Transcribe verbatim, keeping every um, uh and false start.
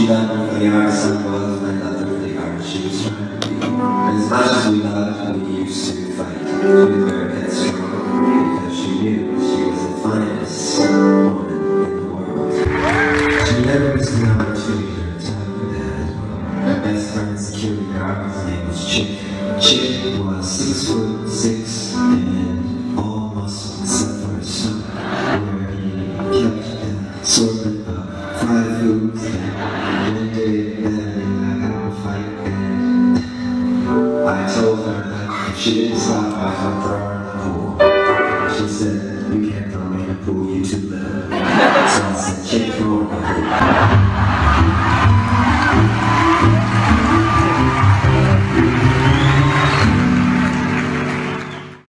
She loved me for the artist I was, and I loved her for the artist she was trying to be. And as much as we loved, we used to fight. She was very headstrong, because she knew she was the finest woman in the world. She never missed an opportunity to tell her dad. Her best friend's security guard, his name was Chick. Chick was six foot six and all muscle except for his stomach, where he kept an assortment of fried foods. And one day, then I got in a fight, and I told her that if she didn't stop, I was gonna throw her in the pool. She said, "You can't throw me in the pool, you too little." So I said, "Chick, throw her in the pool."